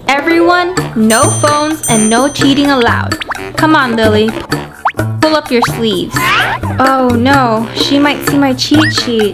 Everyone, no phones and no cheating allowed. Come on, Lily. Pull up your sleeves. Oh no, she might see my cheat sheet.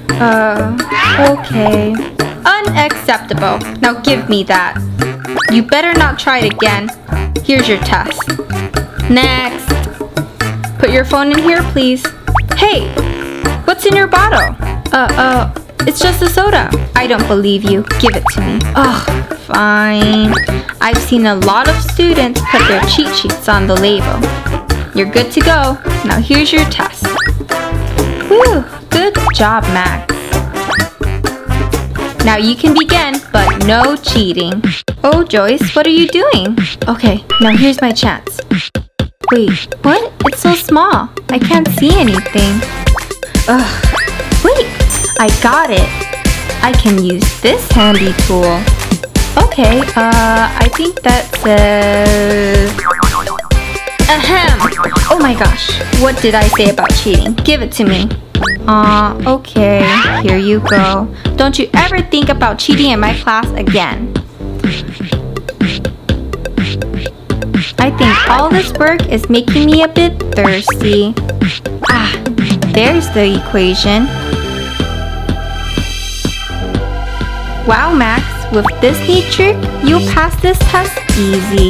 Okay. Unacceptable. Now give me that. You better not try it again. Here's your test. Next. Put your phone in here, please. Hey, what's in your bottle? It's just a soda. I don't believe you. Give it to me. Ugh, fine. I've seen a lot of students put their cheat sheets on the label. You're good to go. Now here's your test. Whew, good job, Max. Now you can begin, but no cheating. Oh, Joyce, what are you doing? Okay, now here's my chance. Wait, what? It's so small. I can't see anything. Ugh. Wait, I got it. I can use this handy tool. Okay, I think that says... Ahem! Oh my gosh, what did I say about cheating? Give it to me. Okay, here you go. Don't you ever think about cheating in my class again. I think all this work is making me a bit thirsty. Ah, there's the equation. Wow, Max, with this neat trick, you'll pass this test easy.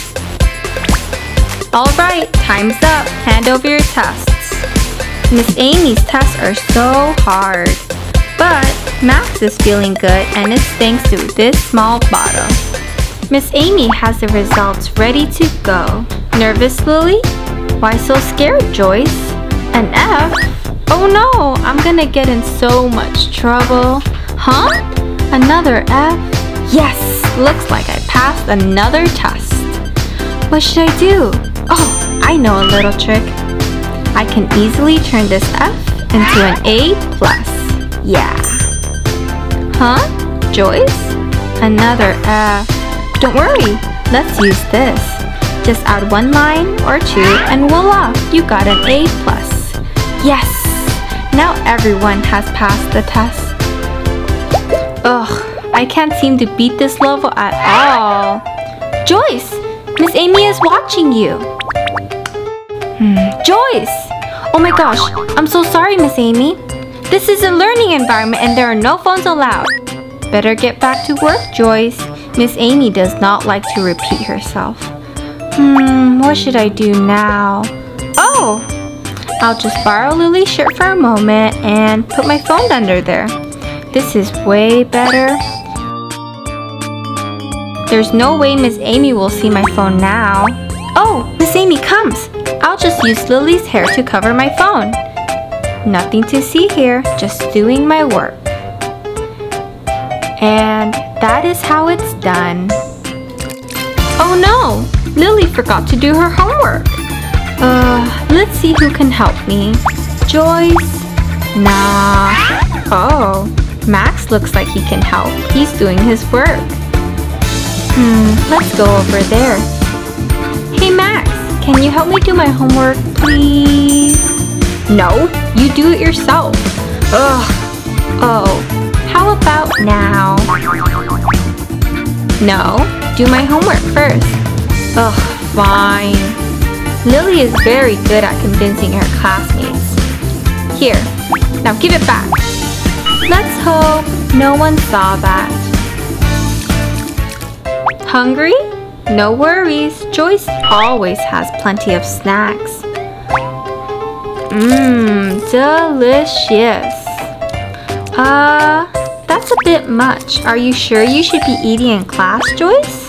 Alright, time's up. Hand over your tests. Miss Amy's tests are so hard. But Max is feeling good and it's thanks to this small bottle. Miss Amy has the results ready to go. Nervous, Lily? Why so scared, Joyce? An F? Oh no, I'm gonna get in so much trouble. Huh? Another F? Yes, looks like I passed another test. What should I do? Oh, I know a little trick. I can easily turn this F into an A+. Yeah. Huh? Joyce? Another F. Don't worry, let's use this. Just add one line or two and voila, you got an A+. Yes! Now everyone has passed the test. Ugh, I can't seem to beat this level at all. Joyce! Miss Amy is watching you. Joyce! Oh my gosh, I'm so sorry, Miss Amy. This is a learning environment and there are no phones allowed. Better get back to work, Joyce. Miss Amy does not like to repeat herself. What should I do now? Oh! I'll just borrow Lily's shirt for a moment and put my phone under there. This is way better. There's no way Miss Amy will see my phone now. Oh, Miss Amy comes. I'll just use Lily's hair to cover my phone. Nothing to see here, just doing my work. And that is how it's done. Oh no! Lily forgot to do her homework. Let's see who can help me. Joyce? Nah. Oh, Max looks like he can help. He's doing his work. Let's go over there. Hey Max, can you help me do my homework, please? No, you do it yourself. Ugh. Oh, how about now? No, do my homework first. Ugh, fine. Lily is very good at convincing her classmates. Here, now give it back. Let's hope no one saw that. Hungry? No worries, Joyce always has plenty of snacks. Delicious. That's a bit much. Are you sure you should be eating in class, Joyce?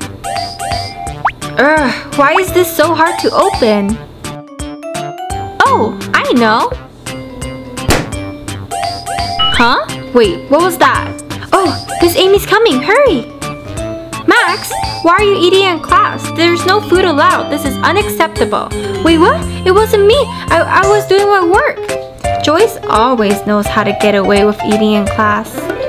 Why is this so hard to open? Oh, I know. Huh? Wait, what was that? Oh, Miss Amy's coming, hurry! Max, why are you eating in class? There's no food allowed. This is unacceptable. Wait, what? It wasn't me. I was doing my work. Joyce always knows how to get away with eating in class.